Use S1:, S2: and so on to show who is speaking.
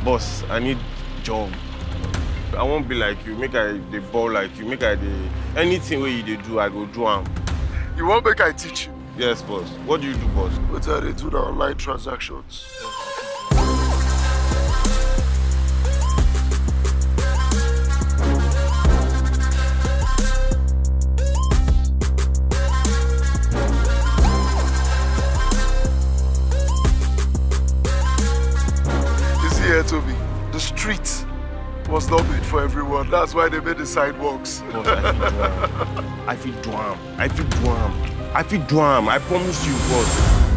S1: Boss, I need job. I won't be like you, make I the ball like you, make I the anything where you dey do, I go do am.
S2: You won't make I teach you?
S1: Yes, boss. What do you do, boss?
S2: What are they do the online transactions? You see here, Toby, the street was not made for everyone. That's why they made the sidewalks.
S1: Boss, I feel do am. I feel do am. I feel do am. I promise you, boss.